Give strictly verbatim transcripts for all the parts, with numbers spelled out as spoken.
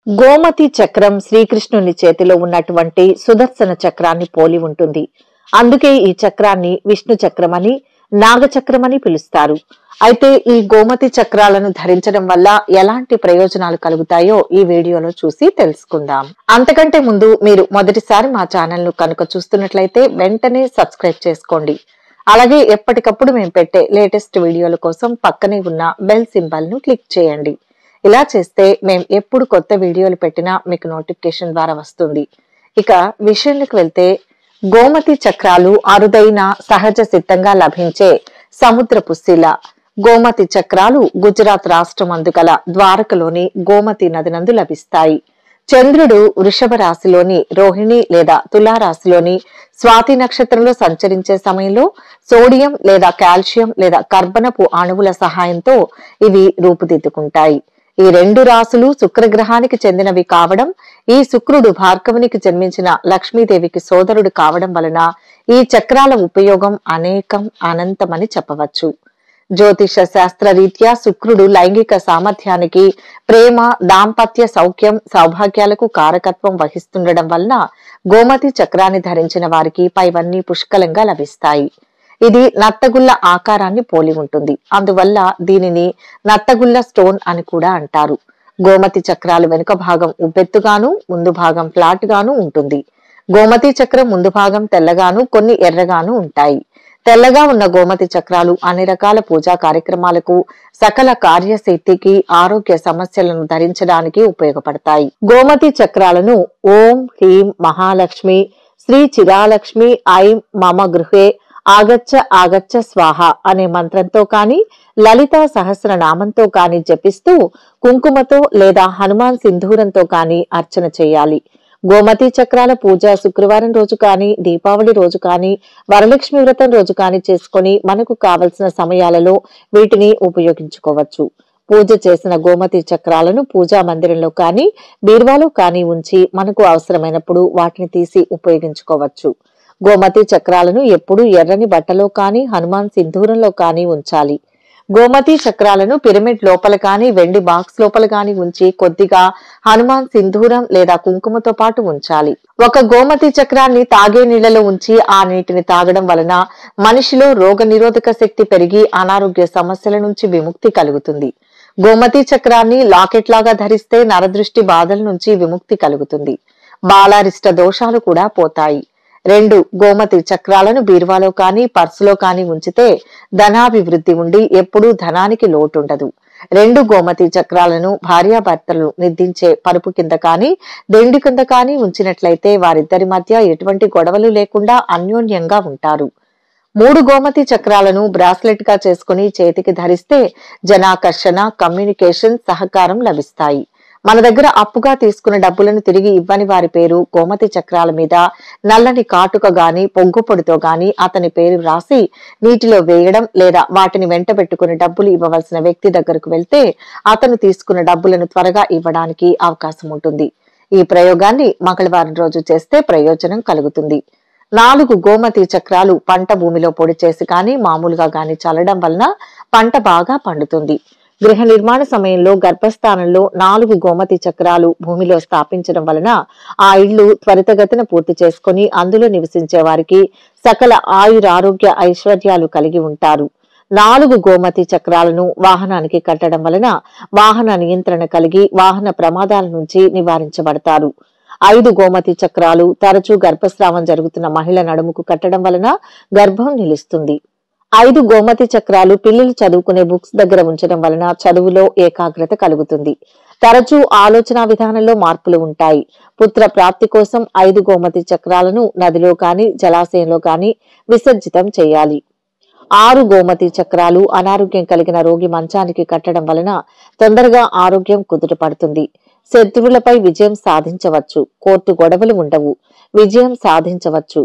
గోమతి చక్రం శ్రీకృష్ణుని చేతిలో ఉన్నటువంటి సుదర్శన చక్రాన్ని పోలి ఉంటుంది. అందుకే ఈ చక్రాన్ని విష్ణు చక్రమని, నాగచక్రమని పిలుస్తారు. అయితే ఈ గోమతి చక్రాలను ధరించడం వల్ల ఎలాంటి ప్రయోజనాలు కలుగుతాయో ఈ వీడియోలో చూసి తెలుసుకుందాం. అంతకంటే ముందు మీరు మొదటిసారి మా ఛానల్ ను కనుక చూస్తున్నట్లయితే వెంటనే సబ్స్క్రైబ్ చేసుకోండి. అలాగే ఎప్పటికప్పుడు మేము పెట్టే లేటెస్ట్ వీడియోల కోసం పక్కనే ఉన్న బెల్ సింబల్ ను క్లిక్ చేయండి. ఇలా చేస్తే మేము ఎప్పుడు కొత్త వీడియోలు పెట్టినా మీకు నోటిఫికేషన్ ద్వారా వస్తుంది. ఇక విషయానికి వెళ్తే, గోమతి చక్రాలు అరుదైన సహజ సిద్ధంగా లభించే సముద్రపు శిల. గోమతి చక్రాలు గుజరాత్ రాష్ట్రమందు గల ద్వారకలోని గోమతి నది నందు లభిస్తాయి. చంద్రుడు వృషభ రాశిలోని రోహిణి లేదా తులారాశిలోని స్వాతి నక్షత్రంలో సంచరించే సమయంలో సోడియం లేదా కాల్షియం లేదా కర్బనపు అణువుల సహాయంతో ఇవి రూపుదిద్దుకుంటాయి. ఈ రెండు రాశులు శుక్రగ్రహానికి చెందినవి కావడం, ఈ శుక్రుడు భార్గవునికి జన్మించిన లక్ష్మీదేవికి సోదరుడు కావడం వలన ఈ చక్రాల ఉపయోగం అనేకం అనంతమని చెప్పవచ్చు. జ్యోతిష శాస్త్ర రీత్యా శుక్రుడు లైంగిక సామర్థ్యానికి, ప్రేమ, దాంపత్య సౌఖ్యం, సౌభాగ్యాలకు కారకత్వం వహిస్తుండడం వలన గోమతి చక్రాన్ని ధరించిన వారికి పైవన్నీ పుష్కలంగా లభిస్తాయి. ఇది నత్తగుల్ల ఆకారాన్ని పోలి ఉంటుంది. అందువల్ల దీనిని నత్తగుల్ల స్టోన్ అని కూడా అంటారు. గోమతి చక్రాలు వెనుక భాగం ఉబ్బెత్తుగాను, ముందు భాగం ఫ్లాట్ గాను ఉంటుంది. గోమతి చక్రం ముందు భాగం తెల్లగాను, కొన్ని ఎర్రగాను ఉంటాయి. తెల్లగా ఉన్న గోమతి చక్రాలు అన్ని రకాల పూజా కార్యక్రమాలకు, సకల కార్యసిద్ధికి, ఆరోగ్య సమస్యలను ధరించడానికి ఉపయోగపడతాయి. గోమతి చక్రాలను ఓం హ్రీం మహాలక్ష్మి, శ్రీ చిరాలక్ష్మి ఐం మమ గృహే ఆగచ్చ ఆగచ్చ స్వాహ అనే మంత్రంతో కాని, లలితా సహస్రనామంతో కాని జపిస్తూ కుంకుమతో లేదా హనుమాన్ సింధూరంతో కాని అర్చన చేయాలి. గోమతి చక్రాల పూజ శుక్రవారం రోజు కాని, దీపావళి రోజు కాని, వరలక్ష్మి వ్రతం రోజు కాని చేసుకుని మనకు కావలసిన సమయాలలో వీటిని ఉపయోగించుకోవచ్చు. పూజ చేసిన గోమతి చక్రాలను పూజా మందిరంలో కాని, బీరువాలో కాని ఉంచి మనకు అవసరమైనప్పుడు వాటిని తీసి ఉపయోగించుకోవచ్చు. గోమతి చక్రాలను ఎప్పుడూ ఎర్రని బట్టలో కాని, హనుమాన్ సింధూరంలో కాని ఉంచాలి. గోమతి చక్రాలను పిరమిడ్ లోపల కాని, వెండి బాక్స్ లోపల కాని ఉంచి కొద్దిగా హనుమాన్ సింధూరం లేదా కుంకుమతో పాటు ఉంచాలి. ఒక గోమతి చక్రాన్ని తాగే నీళ్లలో ఉంచి ఆ నీటిని తాగడం వలన మనిషిలో రోగ నిరోధక శక్తి పెరిగి అనారోగ్య సమస్యల నుంచి విముక్తి కలుగుతుంది. గోమతి చక్రాన్ని లాకెట్ లాగా ధరిస్తే నరదృష్టి బాధల నుంచి విముక్తి కలుగుతుంది. బాలారిష్ట దోషాలు కూడా పోతాయి. రెండు గోమతి చక్రాలను బీరువాలో కాని, పర్సులో కాని ఉంచితే ధనాభివృద్ధి ఉండి ఎప్పుడూ ధనానికి లోటుండదు. రెండు గోమతి చక్రాలను భార్యాభర్తలు నిద్రించే పరుపు కింద కాని, దెండి కింద కాని ఉంచినట్లయితే వారిద్దరి మధ్య ఎటువంటి గొడవలు లేకుండా అన్యోన్యంగా ఉంటారు. మూడు గోమతి చక్రాలను బ్రాస్లెట్ గా చేసుకుని చేతికి ధరిస్తే జనాకర్షణ, కమ్యూనికేషన్, సహకారం లభిస్తాయి. మన దగ్గర అప్పుగా తీసుకున్న డబ్బులను తిరిగి ఇవ్వని వారి పేరు గోమతి చక్రాల మీద నల్లని కాటుక గాని, పొగ్గు పొడితో గాని అతని పేరు రాసి నీటిలో వేయడం, లేదా వాటిని వెంట పెట్టుకుని డబ్బులు ఇవ్వవలసిన వ్యక్తి దగ్గరకు వెళ్తే అతను తీసుకున్న డబ్బులను త్వరగా ఇవ్వడానికి అవకాశం ఉంటుంది. ఈ ప్రయోగాన్ని మంగళవారం రోజు చేస్తే ప్రయోజనం కలుగుతుంది. నాలుగు గోమతి చక్రాలు పంట భూమిలో పొడి చేసి కాని, మామూలుగా గాని చల్లడం వలన పంట బాగా పండుతుంది. గృహ నిర్మాణ సమయంలో గర్భస్థానంలో నాలుగు గోమతి చక్రాలు భూమిలో స్థాపించడం వలన ఆ ఇళ్లు త్వరితగతిన పూర్తి చేసుకుని అందులో నివసించే వారికి సకల ఆయురారోగ్య ఐశ్వర్యాలు కలిగి ఉంటారు. నాలుగు గోమతి చక్రాలను వాహనానికి కట్టడం వలన వాహన నియంత్రణ కలిగి వాహన ప్రమాదాల నుంచి నివారించబడతారు. ఐదు గోమతి చక్రాలు తరచూ గర్భస్రావం జరుగుతున్న మహిళ నడుముకు కట్టడం వలన గర్భం నిలుస్తుంది. ఐదు గోమతి చక్రాలు పిల్లలు చదువుకునే బుక్స్ దగ్గర ఉంచడం వలన చదువులో ఏకాగ్రత కలుగుతుంది. తరచూ ఆలోచన విధానంలో మార్పులు ఉంటాయి. పుత్ర ప్రాప్తి కోసం ఐదు గోమతి చక్రాలను నదిలో కాని, జలాశయంలో కాని విసర్జితం చేయాలి. ఆరు గోమతి చక్రాలు అనారోగ్యం కలిగిన రోగి మంచానికి కట్టడం వలన తొందరగా ఆరోగ్యం కుదుటపడుతుంది. శత్రువులపై విజయం సాధించవచ్చు. కోర్టు గొడవలు ఉండవు. విజయం సాధించవచ్చు.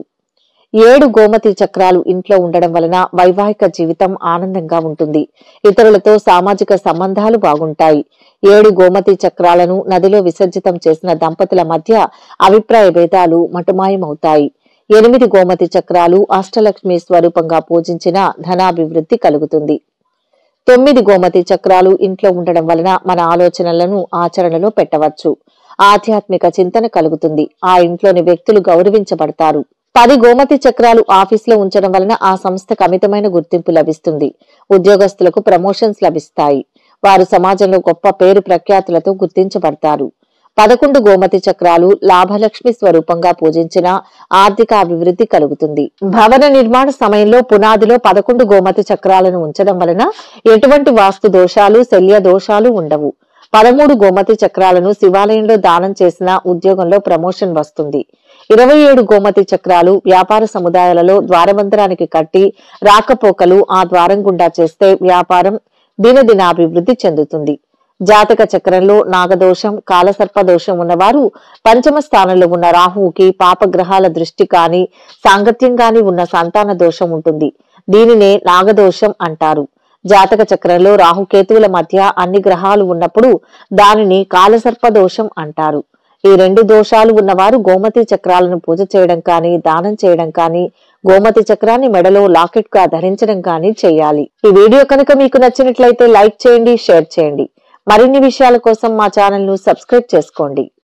ఏడు గోమతి చక్రాలు ఇంట్లో ఉండడం వలన వైవాహిక జీవితం ఆనందంగా ఉంటుంది. ఇతరులతో సామాజిక సంబంధాలు బాగుంటాయి. ఏడు గోమతి చక్రాలను నదిలో విసర్జితం చేసిన దంపతుల మధ్య అభిప్రాయ భేదాలు మటుమాయమవుతాయి. ఎనిమిది గోమతి చక్రాలు అష్టలక్ష్మి స్వరూపంగా పూజించిన ధనాభివృద్ధి కలుగుతుంది. తొమ్మిది గోమతి చక్రాలు ఇంట్లో ఉండడం వలన మన ఆలోచనలను ఆచరణలో పెట్టవచ్చు. ఆధ్యాత్మిక చింతన కలుగుతుంది. ఆ ఇంట్లోని వ్యక్తులు గౌరవించబడతారు. పది గోమతి చక్రాలు ఆఫీసులో ఉంచడం వలన ఆ సంస్థకు అమితమైన గుర్తింపు లభిస్తుంది. ఉద్యోగస్తులకు ప్రమోషన్స్ లభిస్తాయి. వారు సమాజంలో గొప్ప పేరు ప్రఖ్యాతులతో గుర్తించబడతారు. పదకొండు గోమతి చక్రాలు లాభలక్ష్మి స్వరూపంగా పూజించిన ఆర్థిక అభివృద్ధి కలుగుతుంది. భవన నిర్మాణ సమయంలో పునాదిలో పదకొండు గోమతి చక్రాలను ఉంచడం వలన ఎటువంటి వాస్తు దోషాలు, శల్య దోషాలు ఉండవు. పదమూడు గోమతి చక్రాలను శివాలయంలో దానం చేసిన ఉద్యోగంలో ప్రమోషన్ వస్తుంది. ఇరవై ఏడు గోమతి చక్రాలు వ్యాపార సముదాయాలలో ద్వారబంధరానికి కట్టి రాకపోకలు ఆ ద్వారం గుండా చేస్తే వ్యాపారం దినదినాభివృద్ధి చెందుతుంది. జాతక చక్రంలో నాగదోషం, కాలసర్ప దోషం ఉన్నవారు పంచమ స్థానంలో ఉన్న రాహువుకి పాపగ్రహాల దృష్టి కాని, సాంగత్యం గాని ఉన్న సంతాన దోషం ఉంటుంది. దీనినే నాగదోషం అంటారు. జాతక చక్రంలో రాహుకేతువుల మధ్య అన్ని గ్రహాలు ఉన్నప్పుడు దానిని కాలసర్ప దోషం అంటారు. ఈ రెండు దోషాలు ఉన్నవారు గోమతి చక్రాలను పూజ చేయడం కానీ, దానం చేయడం కానీ, గోమతి చక్రాన్ని మెడలో లాకెట్ గా ధరించడం కానీ చేయాలి. ఈ వీడియో కనుక మీకు నచ్చినట్లయితే లైక్ చేయండి, షేర్ చేయండి. మరిన్ని విషయాల కోసం మా ఛానల్ ను సబ్స్క్రైబ్ చేసుకోండి.